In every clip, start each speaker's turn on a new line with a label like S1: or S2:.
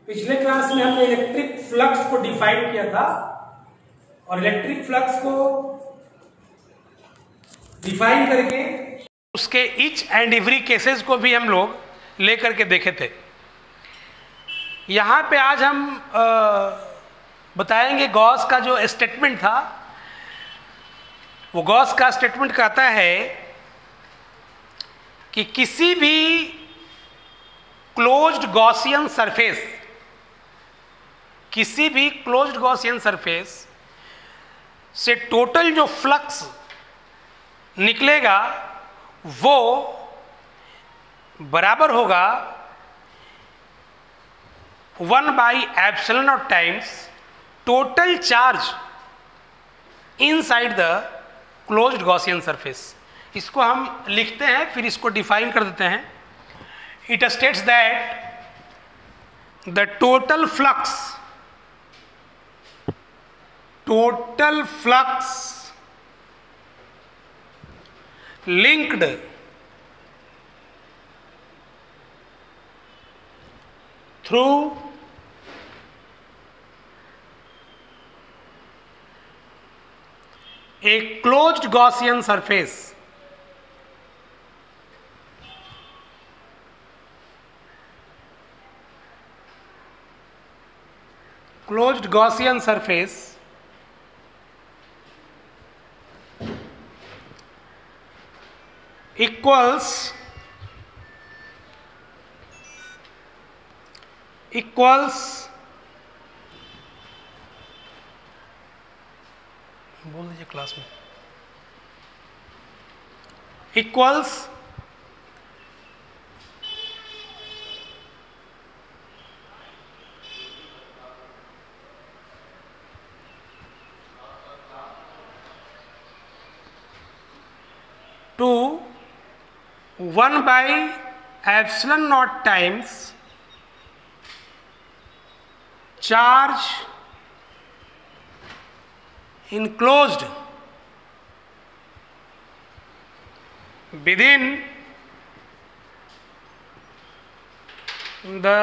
S1: पिछले क्लास में हमने इलेक्ट्रिक फ्लक्स को डिफाइन किया था और इलेक्ट्रिक फ्लक्स को डिफाइन करके उसके ईच एंड एवरी केसेस को भी हम लोग लेकर के देखे थे। यहां पे आज हम बताएंगे गॉस का जो स्टेटमेंट था। वो गॉस का स्टेटमेंट कहता है कि किसी भी क्लोज्ड गॉसियन सरफेस से टोटल जो फ्लक्स निकलेगा वो बराबर होगा 1/ε0 times total charge inside the closed Gaussian surface. इसको हम लिखते हैं, फिर इसको डिफाइन कर देते हैं। It states that the total flux linked through a closed Gaussian surface equals बोल दीजिए क्लास में, equals to 1/ε0 times charge enclosed within the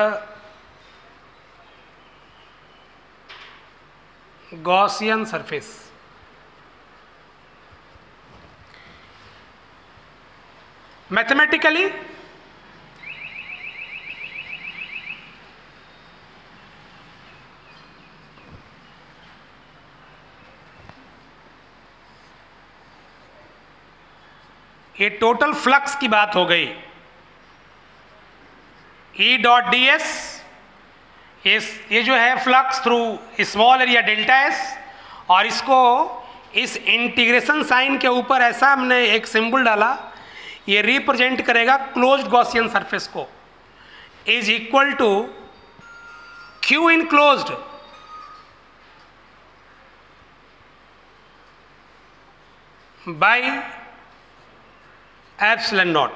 S1: Gaussian surface। Mathematically ये टोटल फ्लक्स की बात हो गई। E डॉट डी एस, ये जो है flux through small area delta S, और इसको इस इंटीग्रेशन साइन के ऊपर ऐसा हमने एक सिंबल डाला, ये रिप्रेजेंट करेगा क्लोज्ड गॉसियन सरफेस को, is equal to Q enclosed by ε0।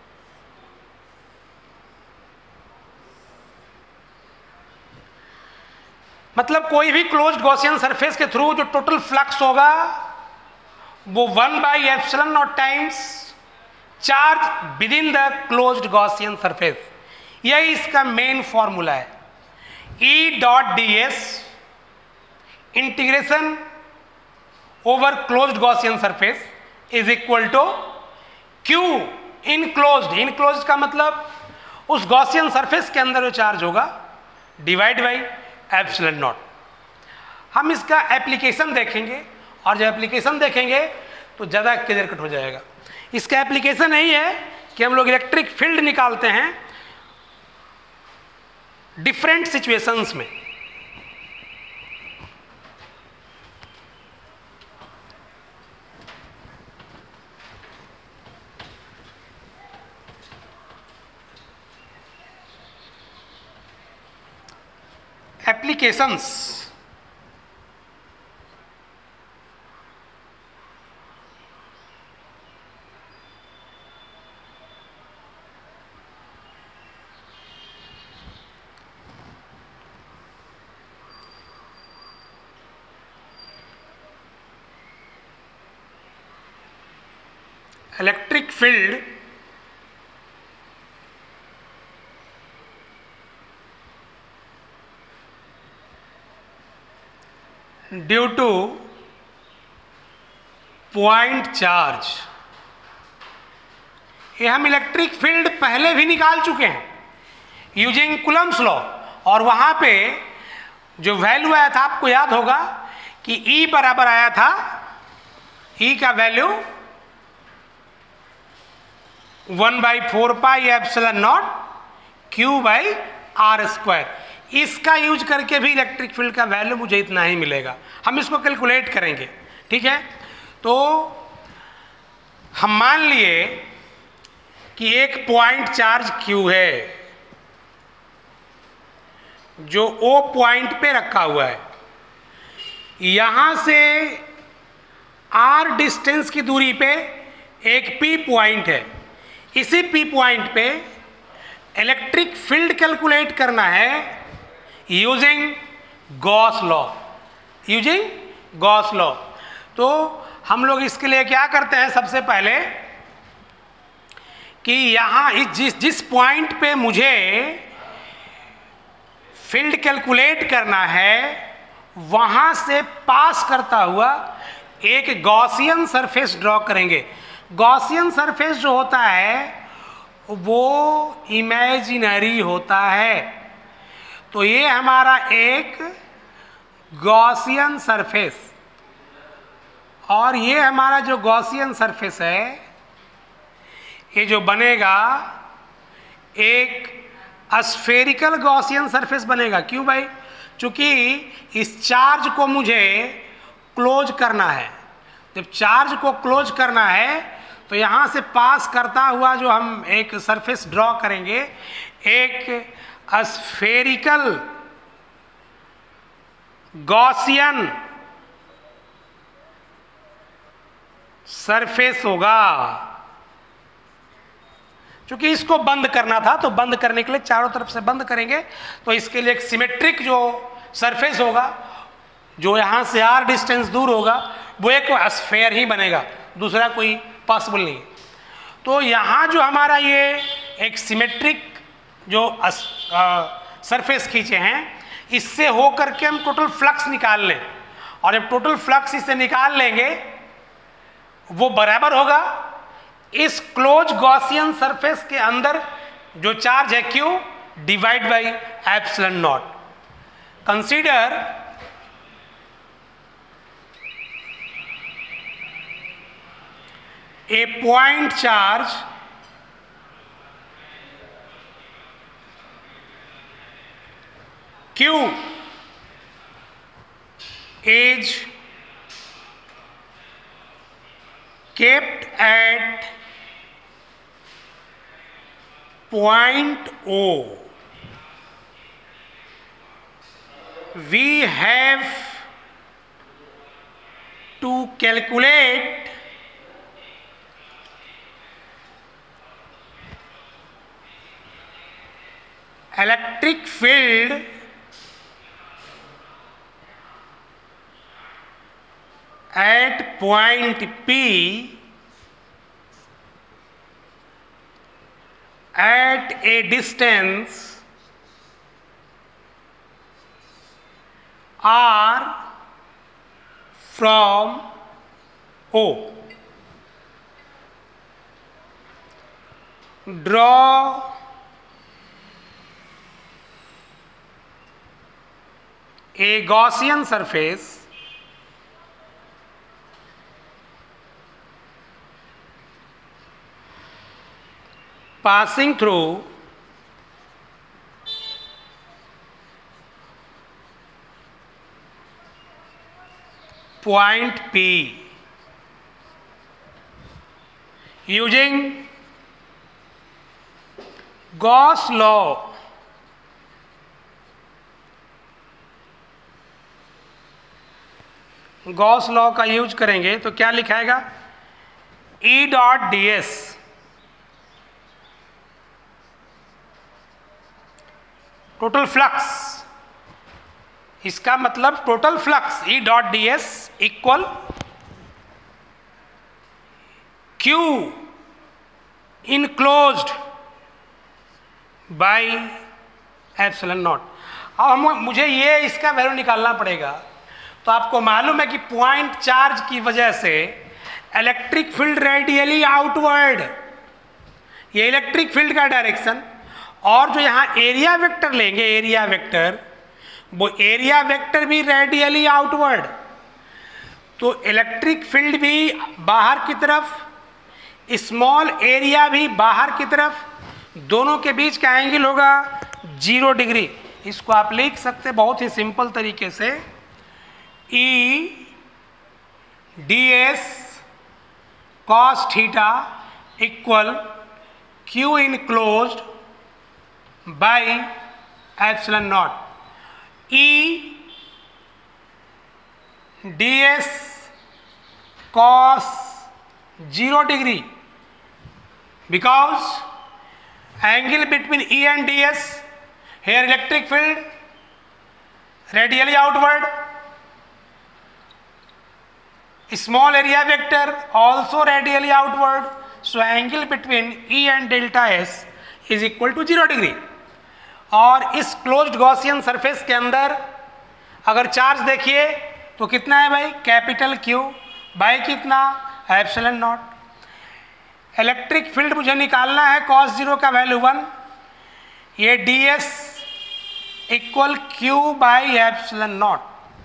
S1: मतलब कोई भी क्लोज्ड गॉसियन सरफेस के थ्रू जो टोटल फ्लक्स होगा वो 1/ε0 times charge within the closed Gaussian surface. यही इसका मेन फॉर्मूला है। E dot D S integration over closed Gaussian surface is equal to Q enclosed का मतलब उस गॉसियन सरफेस के अंदर जो चार्ज होगा डिवाइड बाई ε0। हम इसका एप्लीकेशन देखेंगे, और जब एप्लीकेशन देखेंगे तो ज़्यादा क्लियर कट हो जाएगा। इसका एप्लीकेशन यही है कि हम लोग इलेक्ट्रिक फील्ड निकालते हैं डिफरेंट सिचुएशंस में। Applications electric field due to point charge. ये हम इलेक्ट्रिक फील्ड पहले भी निकाल चुके हैं यूजिंग कूलम्ब्स लॉ, और वहां पे जो वैल्यू आया था आपको याद होगा कि E बराबर आया था, E का value 1/4 pi epsilon not Q/r²। इसका यूज करके भी इलेक्ट्रिक फील्ड का वैल्यू मुझे इतना ही मिलेगा। हम इसको कैलकुलेट करेंगे, ठीक है। तो हम मान लिए कि एक पॉइंट चार्ज Q है जो O पॉइंट पे रखा हुआ है। यहां से R डिस्टेंस की दूरी पे एक P पॉइंट है। इसी P पॉइंट पे इलेक्ट्रिक फील्ड कैलकुलेट करना है using Gauss law, using Gauss law. तो हम लोग इसके लिए क्या करते हैं, सबसे पहले कि यहां जिस पॉइंट पे मुझे फील्ड कैलकुलेट करना है वहां से पास करता हुआ एक गॉसियन सरफेस ड्रॉ करेंगे। गॉसियन सरफेस जो होता है वो इमेजिनरी होता है। तो ये हमारा एक गॉसियन सरफेस, और ये हमारा जो गॉसियन सरफेस है ये जो बनेगा एक स्फेरिकल गॉसियन सरफेस बनेगा। क्यों भाई? चूंकि इस चार्ज को मुझे क्लोज करना है। जब चार्ज को क्लोज करना है तो यहाँ से पास करता हुआ जो हम एक सरफेस ड्रॉ करेंगे, एक स्फेरिकल गॉसियन सरफेस होगा। क्योंकि इसको बंद करना था तो बंद करने के लिए चारों तरफ से बंद करेंगे, तो इसके लिए एक सिमेट्रिक जो सरफेस होगा, जो यहाँ से R डिस्टेंस दूर होगा, वो एक स्फेयर ही बनेगा, दूसरा कोई पॉसिबल नहीं। तो यहाँ जो हमारा ये एक सिमेट्रिक जो सरफेस खींचे हैं, इससे हो करके हम टोटल फ्लक्स निकाल लें, और जब टोटल फ्लक्स इससे निकाल लेंगे वो बराबर होगा इस क्लोज गॉसियन सरफेस के अंदर जो चार्ज है Q divide by epsilon naught. Consider a point charge Q is kept at point O. We have to calculate electric field at point P at a distance R from O. Draw a Gaussian surface passing through point P using Gauss law. Gauss law का use करेंगे तो क्या लिखाएगा, E dot D S total flux, इसका मतलब total flux E dot D S equal Q enclosed by epsilon naught. अब मुझे ये इसका वैल्यू निकालना पड़ेगा। तो आपको मालूम है कि पॉइंट चार्ज की वजह से इलेक्ट्रिक फील्ड रेडियली आउटवर्ड, ये इलेक्ट्रिक फील्ड का डायरेक्शन, और जो यहाँ एरिया वेक्टर लेंगे, एरिया वेक्टर, वो एरिया वेक्टर भी रेडियली आउटवर्ड। तो इलेक्ट्रिक फील्ड भी बाहर की तरफ, स्मॉल एरिया भी बाहर की तरफ, दोनों के बीच का एंगल होगा 0 डिग्री। इसको आप लिख सकते बहुत ही सिंपल तरीके से, E D S cos theta equal Q enclosed by epsilon naught. E D S cos 0 degree because angle between E and ds, here electric field radially outward, small area vector also radially outward, so angle between E and delta s is equal to 0 degree. और इस closed Gaussian surface के अंदर अगर charge देखिए तो कितना है भाई, कैपिटल Q बाई कितना, एप्सिलॉन नॉट। इलेक्ट्रिक फील्ड मुझे निकालना है, cos 0 का वैल्यू 1, ये ds equal Q by epsilon naught.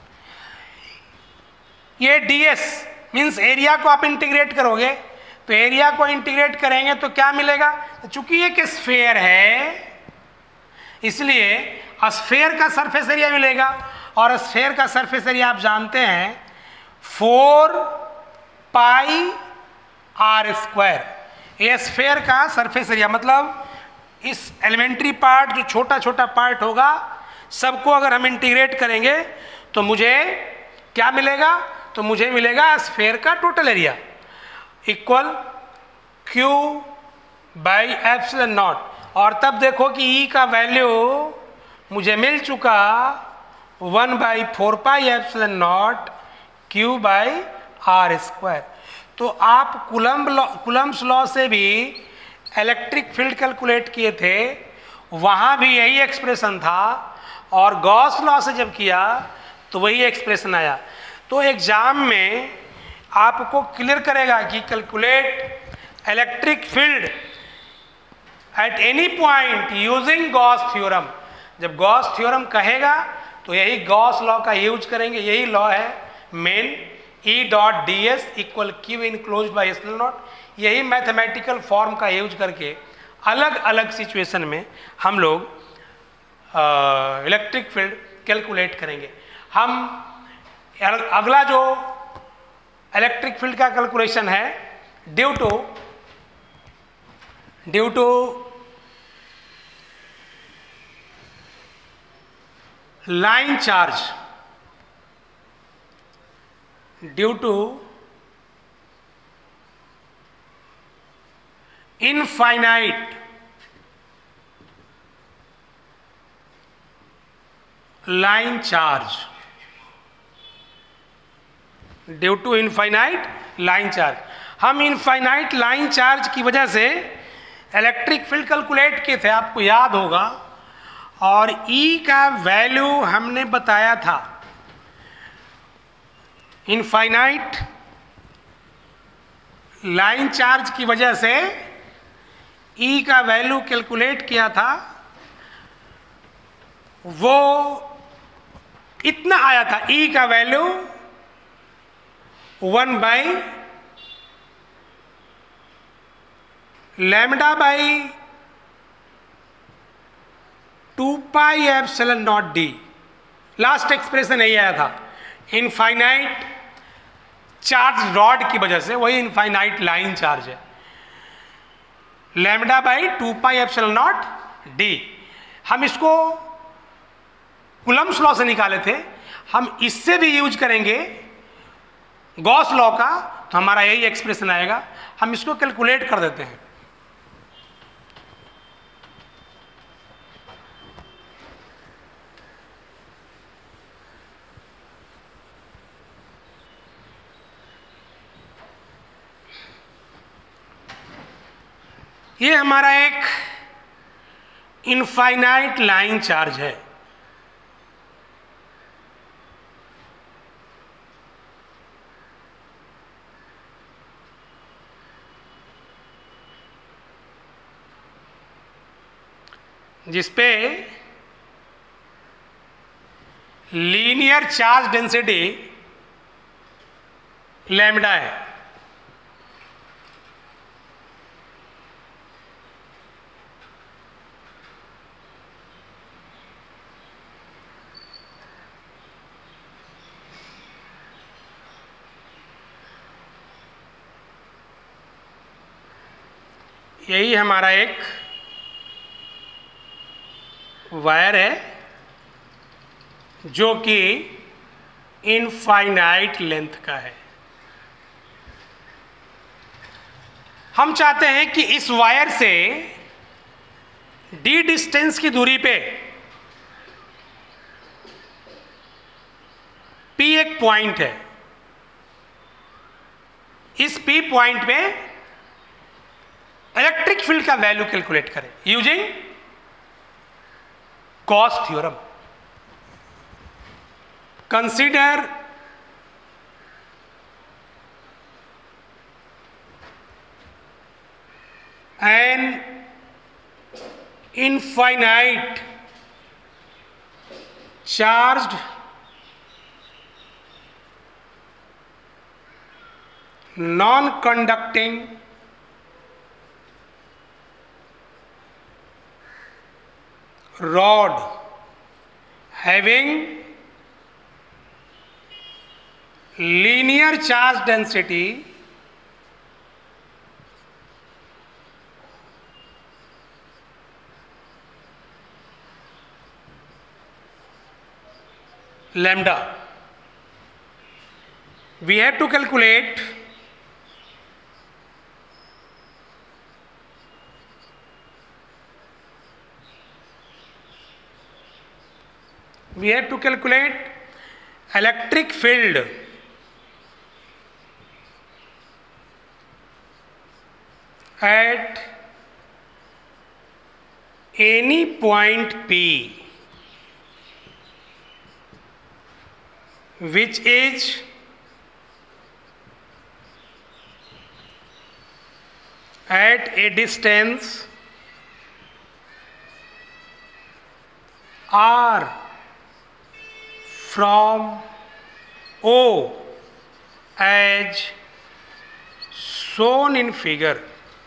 S1: ये ds मीन्स एरिया को आप इंटीग्रेट करोगे, तो एरिया को इंटीग्रेट करेंगे तो क्या मिलेगा, तो चूंकि ये एक स्फेयर है इसलिए स्फेयर का सरफेस एरिया मिलेगा, और स्फेयर का सरफेस एरिया आप जानते हैं 4 पाई आर स्क्वायर। ये स्फेयर का सरफेस एरिया मतलब इस एलिमेंट्री पार्ट जो छोटा छोटा पार्ट होगा सबको अगर हम इंटीग्रेट करेंगे तो मुझे क्या मिलेगा, तो मुझे मिलेगा स्फेयर का total area equal Q by epsilon naught. और तब देखो कि E का वैल्यू मुझे मिल चुका 1 by 4 pi epsilon naught Q by R square. तो आप कूलम्ब्स लॉ से भी इलेक्ट्रिक फील्ड कैलकुलेट किए थे, वहाँ भी यही एक्सप्रेशन था, और गॉस लॉ से जब किया तो वही एक्सप्रेशन आया। तो एग्जाम में आपको क्लियर करेगा कि calculate electric field at any point using Gauss theorem. जब गॉस थ्योरम कहेगा तो यही गॉस लॉ का यूज करेंगे, यही लॉ है main, E dot D S equal Q enclose by epsilon naught. यही मैथमेटिकल फॉर्म का यूज करके अलग अलग सिचुएशन में हम लोग इलेक्ट्रिक फील्ड कैलकुलेट करेंगे। हम अगला जो इलेक्ट्रिक फील्ड का कैलकुलेशन है, due to line charge, due to infinite line charge, due to infinite line charge. हम इनफाइनाइट लाइन चार्ज की वजह से इलेक्ट्रिक फील्ड कैलकुलेट किए थे, आपको याद होगा, और E का वैल्यू हमने बताया था। इनफाइनाइट लाइन चार्ज की वजह से E का वैल्यू कैलकुलेट किया था, वो इतना आया था, E का value 1 by lambda by 2 pi epsilon naught D. Last expression यही आया था, इनफाइनाइट चार्ज रॉड की वजह से, वही इनफाइनाइट लाइन चार्ज है, lambda by 2 pi epsilon naught D. हम इसको कूलम्ब्स लॉ से निकाले थे, हम इससे भी यूज करेंगे गॉस लॉ का, तो हमारा यही एक्सप्रेशन आएगा। हम इसको कैलकुलेट कर देते हैं। ये हमारा एक इनफाइनाइट लाइन चार्ज है। जिसपे लीनियर चार्ज डेंसिटी लैम्डा है। यही हमारा एक वायर है जो कि इनफाइनाइट लेंथ का है। हम चाहते हैं कि इस वायर से डी डिस्टेंस की दूरी पे P एक पॉइंट है, इस P पॉइंट पे इलेक्ट्रिक फील्ड का वैल्यू कैलकुलेट करें using Gauss theorem. Consider an infinite charged non-conducting rod having linear charge density lambda. We have to calculate electric field at any point P which is at a distance r from O as shown in figure।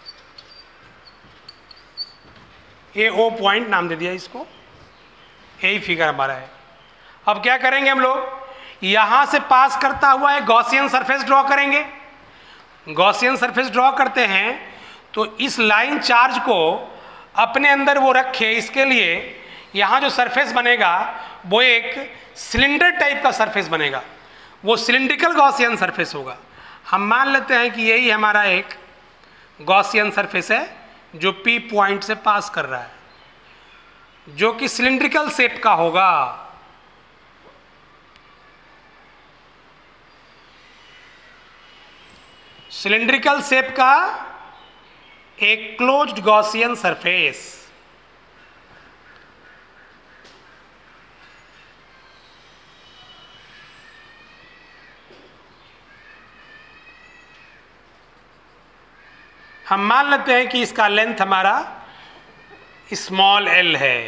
S1: ये O point नाम दे दिया इसको, यही figure हमारा है। अब क्या करेंगे हम लोग, यहां से पास करता हुआ एक गॉसियन सरफेस ड्रॉ करेंगे। गॉसियन सरफेस ड्रॉ करते हैं तो इस लाइन चार्ज को अपने अंदर वो रखे, इसके लिए यहाँ जो सरफेस बनेगा वो एक सिलेंडर टाइप का सरफेस बनेगा, वो सिलिंड्रिकल गॉसियन सरफेस होगा। हम मान लेते हैं कि यही हमारा एक गॉसियन सरफेस है जो P पॉइंट से पास कर रहा है, जो कि सिलिंड्रिकल शेप का होगा। सिलिंड्रिकल शेप का एक क्लोज्ड गॉसियन सरफेस। हम मान लेते हैं कि इसका लेंथ हमारा स्मॉल l है।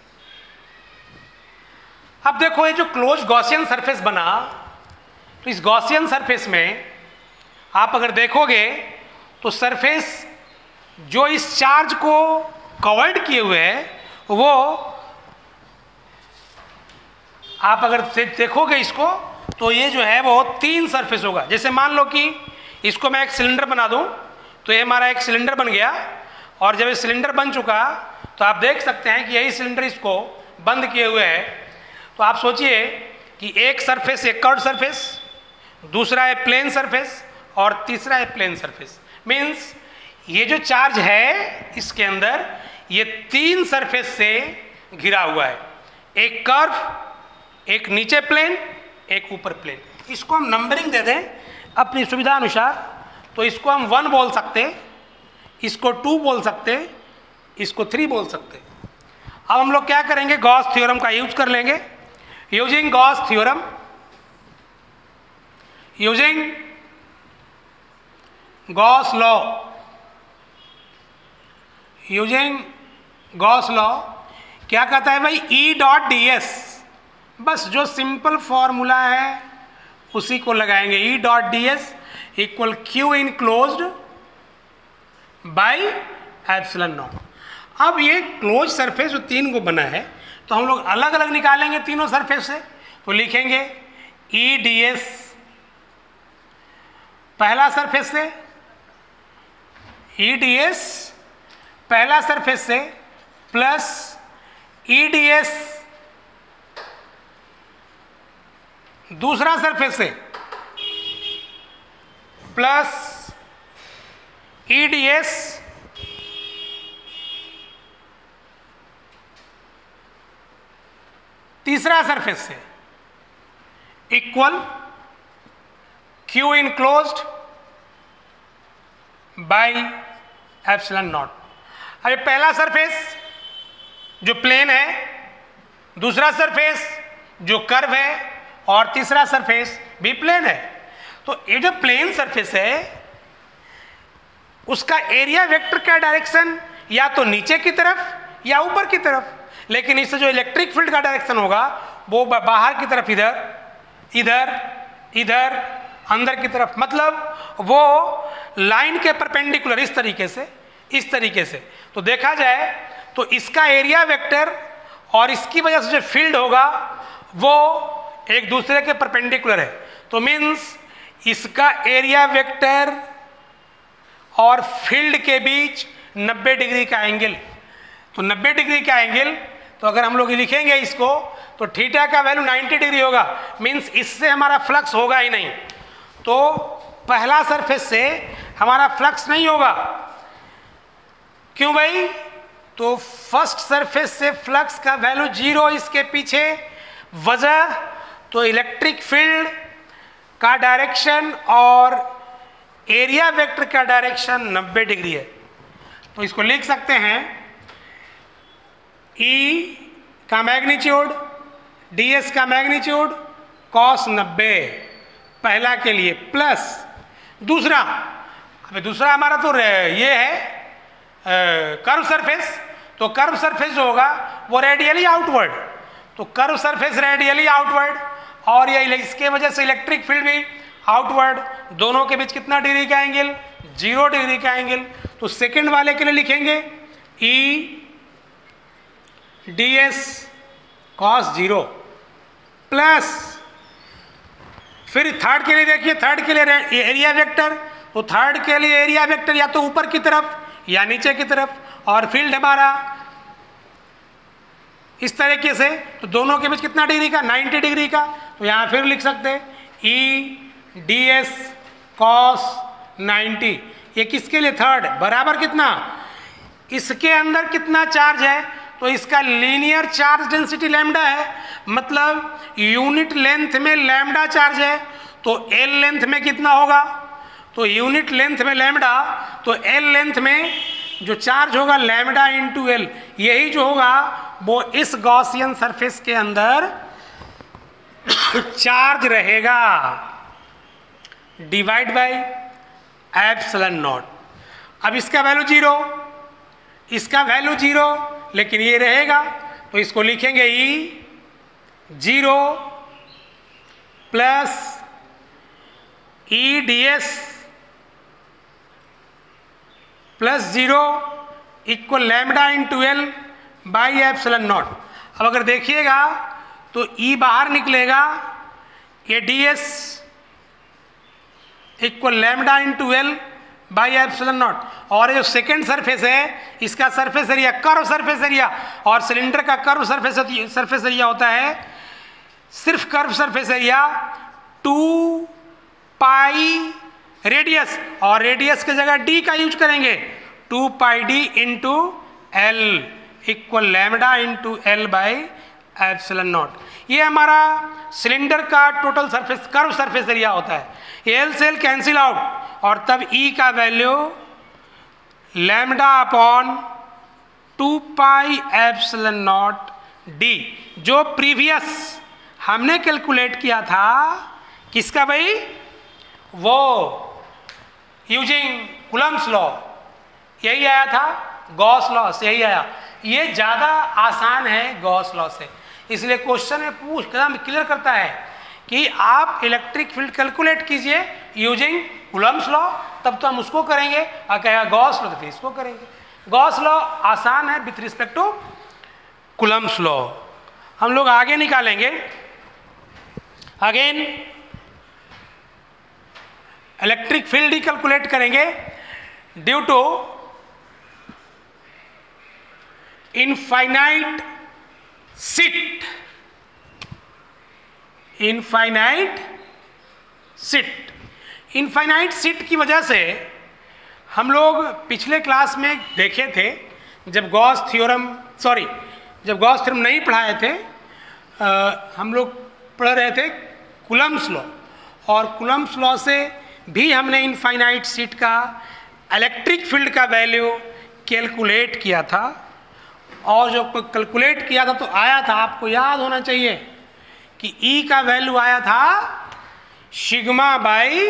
S1: अब देखो ये जो क्लोज गॉसियन सरफेस बना, तो इस गॉसियन सरफेस में आप अगर देखोगे तो सरफेस जो इस चार्ज को कवर्ड किए हुए है, वो आप अगर देखोगे इसको तो ये जो है वो 3 सरफेस होगा। जैसे मान लो कि इसको मैं एक सिलेंडर बना दूं, तो ये हमारा एक सिलेंडर बन गया, और जब ये सिलेंडर बन चुका तो आप देख सकते हैं कि यही सिलेंडर इसको बंद किए हुए है। तो आप सोचिए कि एक सरफेस एक कर्व्ड सरफेस, दूसरा है प्लेन सरफेस, और तीसरा है प्लेन सरफेस। मीन्स ये जो चार्ज है इसके अंदर ये 3 सरफेस से घिरा हुआ है, एक कर्व, एक नीचे प्लेन, एक ऊपर प्लेन। इसको हम नंबरिंग दे दें अपनी सुविधा अनुसार, तो इसको हम 1 बोल सकते, इसको 2 बोल सकते, इसको 3 बोल सकते। अब हम लोग क्या करेंगे, गॉस थ्योरम का यूज कर लेंगे। Using Gauss theorem, using Gauss law, using Gauss law, क्या कहता है भाई, ई डॉट डी एस, बस जो सिंपल फॉर्मूला है उसी को लगाएंगे, E dot D S equal Q enclosed by epsilon naught. अब ये क्लोज सरफेस जो तीन को बना है तो हम लोग अलग अलग निकालेंगे तीनों सरफेस से, तो लिखेंगे ई डी एस पहला सरफेस से, ई डी एस पहला सरफेस से प्लस ई डी एस दूसरा सरफेस से प्लस ई डी एस तीसरा सरफेस से equal Q enclosed by epsilon naught. अब ये पहला सरफेस जो प्लेन है, दूसरा सरफेस जो कर्व है और तीसरा सरफेस भी प्लेन है। तो ये जो प्लेन सरफेस है उसका एरिया वेक्टर का डायरेक्शन या तो नीचे की तरफ या ऊपर की तरफ, लेकिन इससे जो इलेक्ट्रिक फील्ड का डायरेक्शन होगा वो बाहर की तरफ, इधर इधर इधर अंदर की तरफ, मतलब वो लाइन के परपेंडिकुलर इस तरीके से। तो देखा जाए तो इसका एरिया वेक्टर और इसकी वजह से जो फील्ड होगा वो एक दूसरे के परपेंडिकुलर है। तो मीन्स इसका एरिया वेक्टर और फील्ड के बीच 90 डिग्री का एंगल, तो 90 डिग्री का एंगल, तो अगर हम लोग लिखेंगे इसको तो थीटा का वैल्यू 90 डिग्री होगा, मीन्स इससे हमारा फ्लक्स होगा ही नहीं। तो पहला सरफेस से हमारा फ्लक्स नहीं होगा, क्यों भाई? तो फर्स्ट सरफेस से फ्लक्स का वैल्यू 0, इसके पीछे वजह तो इलेक्ट्रिक फील्ड का डायरेक्शन और एरिया वेक्टर का डायरेक्शन 90 डिग्री है। तो इसको लिख सकते हैं E का मैग्नीट्यूड, ds का मैग्नीट्यूड cos 90 पहला के लिए, प्लस दूसरा, अबे दूसरा हमारा तो ये है कर्व सरफेस, तो कर्व सरफेस जो होगा वो रेडियली आउटवर्ड, तो कर्व सरफेस रेडियली आउटवर्ड और ये इसके वजह से इलेक्ट्रिक फील्ड भी आउटवर्ड, दोनों के बीच कितना डिग्री का एंगल? 0 डिग्री का एंगल। तो सेकंड वाले के लिए लिखेंगे E ds cos 0 प्लस, फिर थर्ड के लिए देखिए, थर्ड के लिए एरिया वेक्टर, तो थर्ड के लिए एरिया वेक्टर या तो ऊपर की तरफ या नीचे की तरफ, और फील्ड हमारा इस तरीके से, तो दोनों के बीच कितना डिग्री का? 90 डिग्री का। तो यहाँ फिर लिख सकते हैं E ds cos 90, ये किसके लिए? थर्ड, बराबर कितना? इसके अंदर कितना चार्ज है? तो इसका लीनियर चार्ज डेंसिटी लैम्डा है, मतलब यूनिट लेंथ में लैम्डा चार्ज है, तो L लेंथ में कितना होगा? तो यूनिट लेंथ में लैम्डा, तो L लेंथ में जो चार्ज होगा लैम्डा इंटू L, यही जो होगा वो इस गॉसियन सरफेस के अंदर चार्ज रहेगा, डिवाइड बाय एप्सिलॉन नॉट। अब इसका वैल्यू 0, इसका वैल्यू 0, लेकिन ये रहेगा, तो इसको लिखेंगे E 0 plus E ds plus 0 equal lambda into L by epsilon naught. अब अगर देखिएगा तो E बाहर निकलेगा, ये ds equal lambda into L by epsilon naught, और जो सेकेंड सरफेस है इसका surface area, curve surface area, और सिलेंडर का कर्व सरफेस एरिया होता है सिर्फ curve surface area 2 pi radius, और रेडियस की जगह d का यूज करेंगे, 2 pi d into L equal lambda into L by epsilon naught. ये हमारा सिलेंडर का total surface curve surface area होता है। L से L कैंसिल आउट, और तब E का value lambda upon 2 pi epsilon naught d, जो प्रीवियस हमने कैलकुलेट किया था, किसका भाई? वो यूजिंग कूलम्ब्स लॉ, यही आया था, गॉस लॉ से यही आया, ये ज़्यादा आसान है गॉस लॉ से, इसलिए क्वेश्चन में पूछ एकदम क्लियर करता है कि आप इलेक्ट्रिक फील्ड कैलकुलेट कीजिए यूजिंग कूलम्ब्स लॉ, तब तो हम उसको करेंगे, और कहेगा गॉस लॉ तो फिर इसको करेंगे। गॉस लॉ आसान है with respect to Coulomb's law. हम लोग आगे निकालेंगे, अगेन इलेक्ट्रिक फील्ड ही कैलकुलेट करेंगे due to infinite sheet, infinite sheet. Infinite sheet की वजह से हम लोग पिछले क्लास में देखे थे, जब गॉस थ्योरम नहीं पढ़ाए थे, हम लोग पढ़ रहे थे कूलम्ब्स लॉ, और कूलम्ब्स लॉ से भी हमने इनफाइनाइट सिट का इलेक्ट्रिक फील्ड का वैल्यू कैलकुलेट किया था, और जो कैलकुलेट किया था तो आया था, आपको याद होना चाहिए कि E का वैल्यू आया था सिग्मा बाई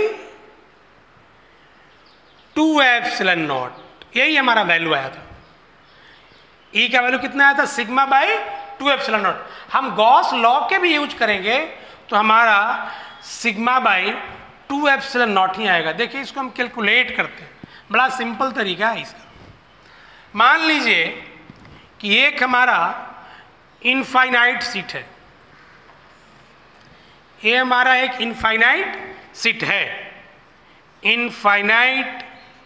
S1: 2ε0, यही हमारा वैल्यू आया था। E का वैल्यू कितना आया था? Sigma by 2ε0। हम गॉस लॉ के भी यूज करेंगे तो हमारा सिग्मा बाई 2ε0 ही आएगा। देखिए इसको हम कैलकुलेट करते हैं, बड़ा सिंपल तरीका है इसका। मान लीजिए कि एक हमारा इनफाइनाइट सिट है, ये हमारा एक इनफाइनाइट सिट है, इनफाइनाइट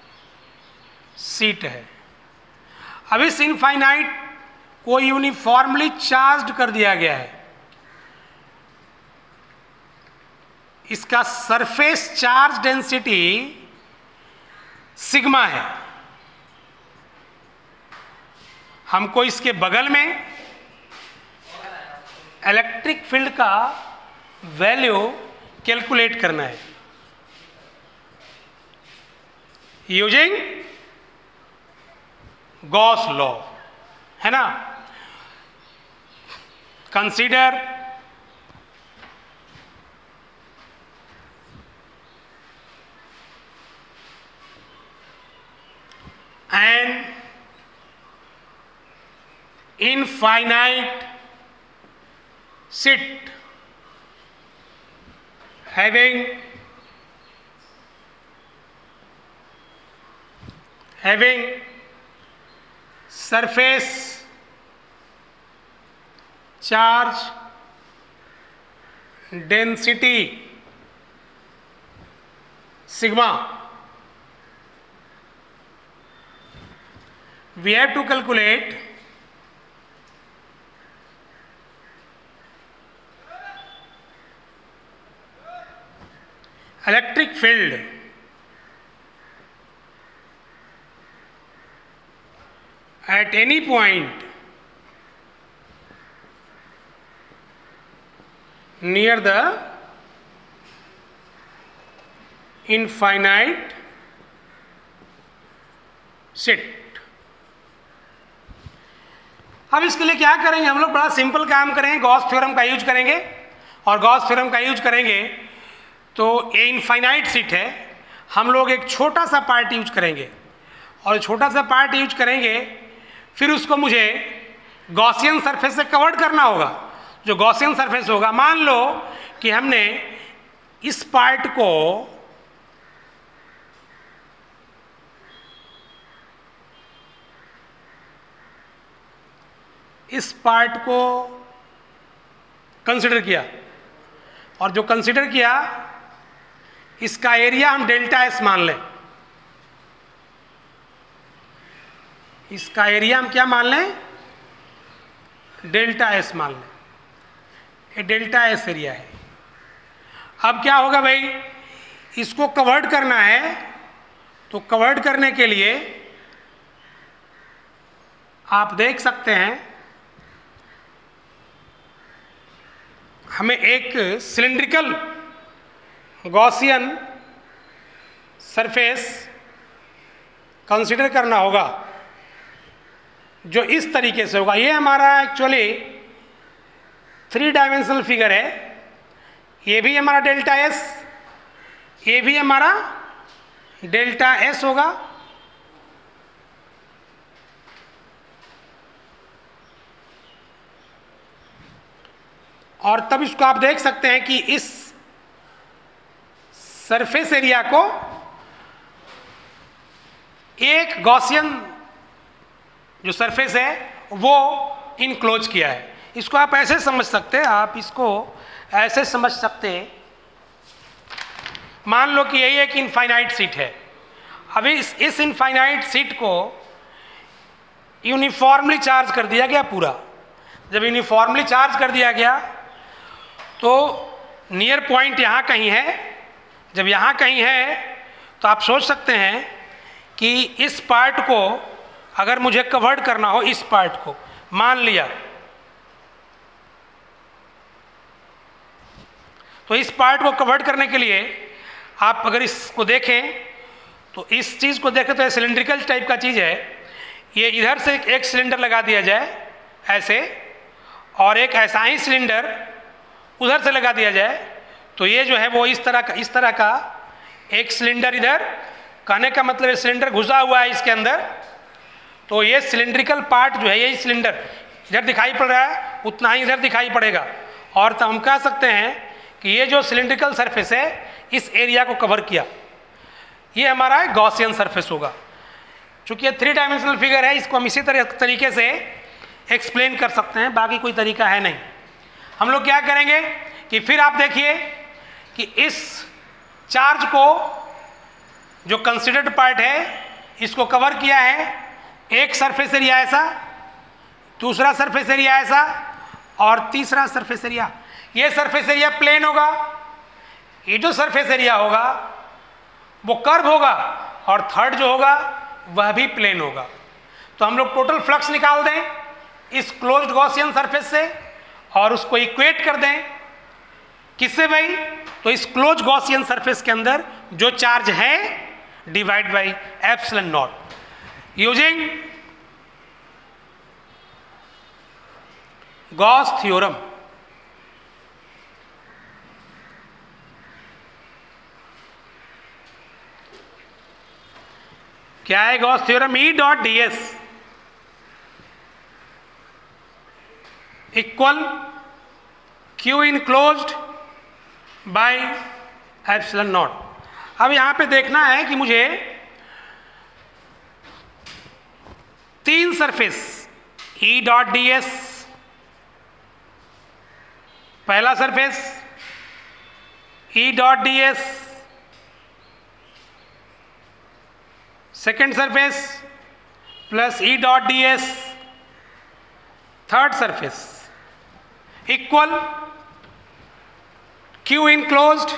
S1: सिट है। अब इस इनफाइनाइट को यूनिफॉर्मली चार्ज्ड कर दिया गया है, इसका सरफेस चार्ज डेंसिटी सिग्मा है। हमको इसके बगल में इलेक्ट्रिक फील्ड का वैल्यू कैलकुलेट करना है यूजिंग गॉस लॉ, है ना। Consider an infinite sit having surface charge density sigma. We have to calculate electric field at any point near the infinite sit. अब इसके लिए क्या करेंगे हम लोग? बड़ा सिंपल काम करेंगे, गॉस थ्योरम का यूज करेंगे, और गॉस थ्योरम का यूज करेंगे तो ये इनफाइनाइट सिट है, हम लोग एक छोटा सा पार्ट यूज करेंगे, और छोटा सा पार्ट यूज करेंगे फिर उसको मुझे गॉसियन सरफेस से कवर करना होगा। जो गॉसियन सरफेस होगा, मान लो कि हमने इस पार्ट को कंसिडर किया, और जो कंसिडर किया इसका एरिया हम डेल्टा एस मान लें, इसका एरिया हम क्या मान लें? डेल्टा एस मान लें, ये डेल्टा एस एरिया है। अब क्या होगा भाई, इसको कवर्ड करना है, तो कवर्ड करने के लिए आप देख सकते हैं हमें एक सिलिंड्रिकल गॉसियन सरफेस कंसीडर करना होगा, जो इस तरीके से होगा। ये हमारा एक्चुअली 3 डायमेंशनल फिगर है, ये भी हमारा डेल्टा एस, ये भी हमारा डेल्टा एस होगा, और तब इसको आप देख सकते हैं कि इस सरफेस एरिया को एक गॉसियन जो सरफेस है वो इनक्लोज किया है। इसको आप ऐसे समझ सकते हैं, आप इसको ऐसे समझ सकते हैं, मान लो कि यही एक इनफाइनाइट सीट है। अभी इस इनफाइनाइट सीट को यूनिफॉर्मली चार्ज कर दिया गया पूरा। जब यूनिफॉर्मली चार्ज कर दिया गया तो नियर पॉइंट यहाँ कहीं है। जब यहाँ कहीं है तो आप सोच सकते हैं कि इस पार्ट को अगर मुझे कवर्ड करना हो, इस पार्ट को मान लिया, तो इस पार्ट को कवर्ड करने के लिए आप अगर इसको देखें तो इस चीज़ को देखें तो ये सिलेंड्रिकल टाइप का चीज़ है। ये इधर से एक सिलेंडर लगा दिया जाए ऐसे, और एक ऐसा ही सिलेंडर उधर से लगा दिया जाए, तो ये जो है वो इस तरह का एक सिलेंडर इधर, कहने का मतलब ये सिलेंडर घुसा हुआ है इसके अंदर। तो ये सिलेंड्रिकल पार्ट जो है, यही सिलेंडर इधर दिखाई पड़ रहा है उतना ही इधर दिखाई पड़ेगा। और तो हम कह सकते हैं कि ये जो सिलेंड्रिकल सरफेस है इस एरिया को कवर किया, ये हमारा गॉसियन सरफेस होगा। चूँकि ये 3 डायमेंशनल फिगर है, इसको हम इसी तरीके से एक्सप्लेन कर सकते हैं, बाकी कोई तरीका है नहीं। हम लोग क्या करेंगे कि फिर आप देखिए कि इस चार्ज को जो कंसिडर्ड पार्ट है इसको कवर किया है, एक सरफेस एरिया ऐसा, दूसरा सरफेस एरिया ऐसा, और तीसरा सरफेस एरिया। ये सरफेस एरिया प्लेन होगा, ये जो सरफेस एरिया होगा वो कर्व होगा, और थर्ड जो होगा वह भी प्लेन होगा। तो हम लोग टोटल फ्लक्स निकाल दें इस क्लोज्ड गॉसियन सरफेस से और उसको इक्वेट कर दें किससे भाई? तो इस क्लोज गॉसियन सरफेस के अंदर जो चार्ज है divide by epsilon naught using Gauss theorem. क्या है Gauss theorem? E dot D S equal Q enclosed by epsilon naught. अब यहां पे देखना है कि मुझे 3 surface E dot D S, पहला surface E dot D s, second surface plus E dot D s, third surface equal Q enclosed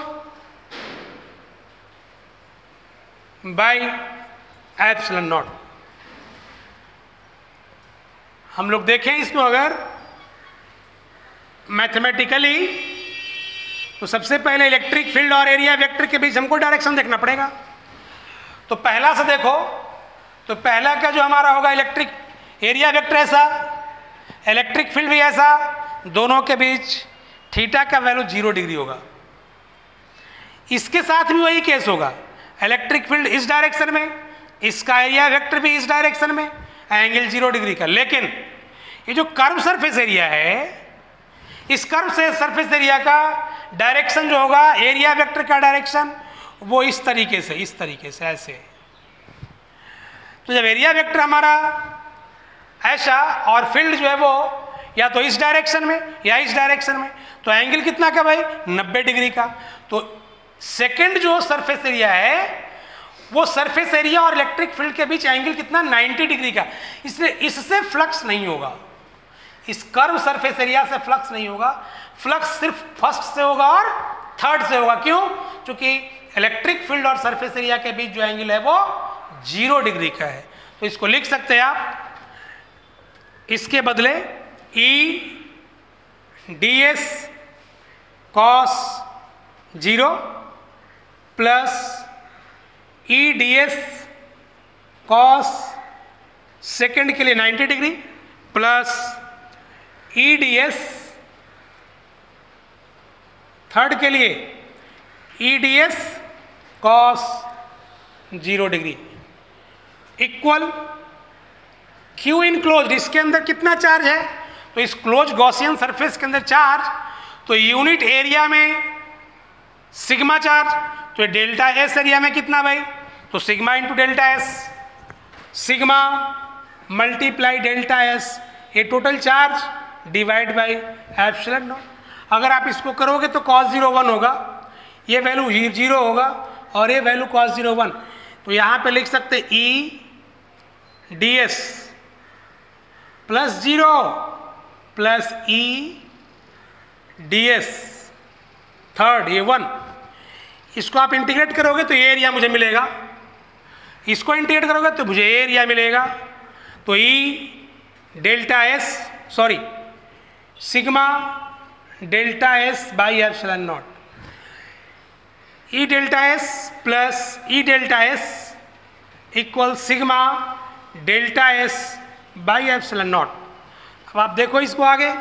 S1: by epsilon naught. हम लोग देखें इसमें अगर मैथमेटिकली, तो सबसे पहले इलेक्ट्रिक फील्ड और एरिया वेक्टर के बीच हमको डायरेक्शन देखना पड़ेगा। तो पहला से देखो, तो पहला का जो हमारा होगा इलेक्ट्रिक एरिया वेक्टर ऐसा, इलेक्ट्रिक फील्ड भी ऐसा, दोनों के बीच थीटा का वैल्यू 0 डिग्री होगा। इसके साथ भी वही केस होगा, इलेक्ट्रिक फील्ड इस डायरेक्शन में, इसका एरिया वेक्टर भी इस डायरेक्शन में, एंगल 0 डिग्री का। लेकिन ये जो कर्व सरफेस एरिया है, इस कर्व से सरफेस एरिया का डायरेक्शन जो होगा, एरिया वेक्टर का डायरेक्शन, वो इस तरीके से ऐसे। तो जब एरिया वेक्टर हमारा ऐसा और फील्ड जो है वो या तो इस डायरेक्शन में या इस डायरेक्शन में, तो एंगल कितना का भाई? 90 डिग्री का। तो सेकंड जो सरफेस एरिया है वो सरफेस एरिया और इलेक्ट्रिक फील्ड के बीच एंगल कितना? 90 डिग्री का। इसलिए इससे फ्लक्स नहीं होगा, इस कर्व सरफेस एरिया से फ्लक्स नहीं होगा। फ्लक्स सिर्फ फर्स्ट से होगा और थर्ड से होगा। क्यों? क्योंकि इलेक्ट्रिक फील्ड और सरफेस एरिया के बीच जो एंगल है वो 0 डिग्री का है। तो इसको लिख सकते हैं आप, इसके बदले E d S cos 0 plus E d S cos second के लिए 90 degree plus E d s third के लिए E d S cos 0 degree equal Q enclosed. इसके अंदर कितना चार्ज है? तो इस क्लोज गॉसियन सरफेस के अंदर चार्ज, तो यूनिट एरिया में सिग्मा चार्ज, तो डेल्टा एस एरिया में कितना भाई, तो sigma into delta s, sigma multiply delta s, ये total charge divide by epsilon naught. अगर आप इसको करोगे तो cos 0 1 होगा, ये वैल्यू 0 होगा और ये वैल्यू cos 0 1। तो यहाँ पे लिख सकते E D s plus 0 plus E D s third, ये 1। इसको आप इंटीग्रेट करोगे तो ये एरिया मुझे मिलेगा, इसको इंटीग्रेट करोगे तो मुझे ये एरिया मिलेगा। तो E delta s sorry sigma delta s by epsilon naught, E delta s plus E delta s equal sigma delta s by epsilon naught. अब आप देखो इसको आगे,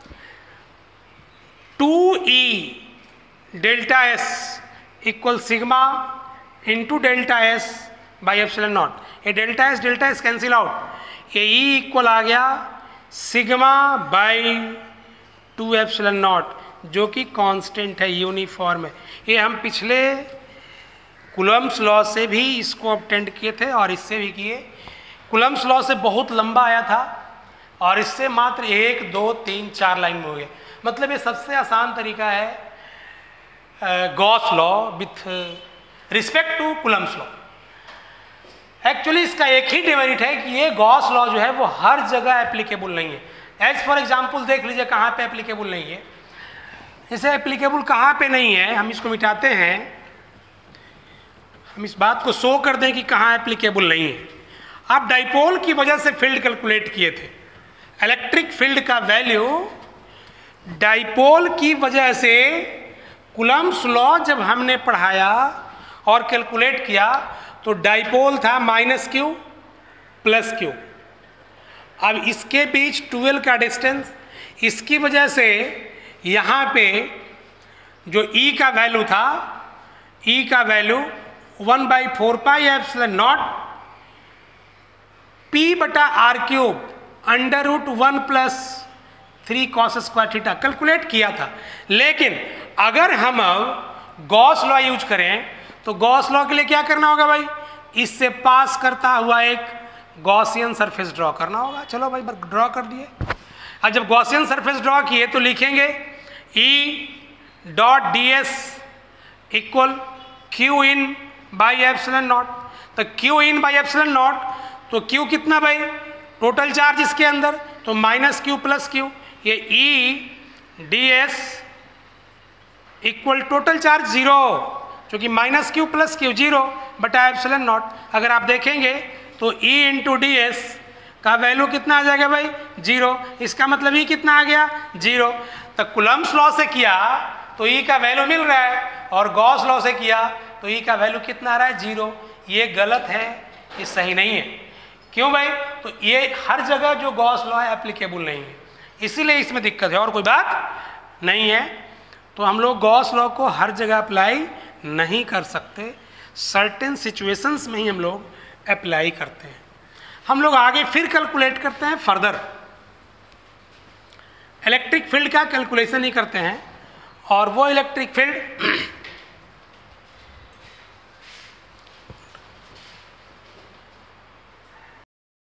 S1: 2e delta s equal sigma into delta s by epsilon naught. ये delta s cancel out, ये E equal आ गया sigma by 2 epsilon not, जो कि कांस्टेंट है, यूनिफॉर्म है। ये हम पिछले कूलम्ब्स लॉ से भी इसको ऑब्टेंड किए थे और इससे भी किए। कूलम्ब्स लॉ से बहुत लंबा आया था और इससे मात्र 1 2 3 4 लाइन में हो गया। मतलब ये सबसे आसान तरीका है Gauss law with respect to Coulomb's law. Actually इसका एक ही डिमेरिट है कि ये गॉस लॉ जो है वो हर जगह एप्लीकेबल नहीं है। एज फॉर एग्जाम्पल देख लीजिए कहाँ पे एप्लीकेबल नहीं है। इसे एप्लीकेबल कहाँ पे नहीं है, हम इसको मिटाते हैं, हम इस बात को शो कर दें कि कहाँ एप्लीकेबल नहीं है। आप डाइपोल की वजह से फील्ड कैलकुलेट किए थे, इलेक्ट्रिक फील्ड का वैल्यू डाइपोल की वजह से कूलम्ब्स लॉ जब हमने पढ़ाया और कैलकुलेट किया तो डाइपोल था -q प्लस q। अब इसके बीच 12 का डिस्टेंस, इसकी वजह से यहाँ पे जो E का वैल्यू था, E का value 1/4 pi epsilon naught P बटा R cube under root 1 plus 3 cos square theta calculate किया था। लेकिन अगर हम अब गॉस लॉ यूज करें तो गॉस लॉ के लिए क्या करना होगा भाई, इससे पास करता हुआ एक गॉसियन सरफेस ड्रॉ करना होगा। चलो भाई ड्रॉ कर दिए। अब जब गॉसियन सरफेस ड्रॉ किए तो लिखेंगे E dot D S equal Q in by epsilon naught. तो Q in by epsilon naught, तो क्यू कितना भाई, टोटल चार्ज इसके अंदर, तो -q प्लस q, ये E d S equal total charge 0, क्योंकि -q प्लस q 0 बटा एप्सिलॉन नॉट। अगर आप देखेंगे तो E इंटू डी एस का वैल्यू कितना आ जाएगा भाई, 0। इसका मतलब E कितना आ गया, 0। तो कूलम्ब्स लॉ से किया तो E का वैल्यू मिल रहा है और गॉस लॉ से किया तो E का वैल्यू कितना आ रहा है, 0। ये गलत है, ये सही नहीं है। क्यों भाई, तो ये हर जगह जो गॉस लॉ है एप्लीकेबल नहीं है, इसीलिए इसमें दिक्कत है और कोई बात नहीं है। तो हम लोग गॉस लॉ को हर जगह अप्लाई नहीं कर सकते, सर्टेन सिचुएशंस में ही हम लोग अप्लाई करते हैं। हम लोग आगे फिर कैलकुलेट करते हैं, फर्दर इलेक्ट्रिक फील्ड का कैलकुलेशन ही करते हैं। और वो इलेक्ट्रिक फील्ड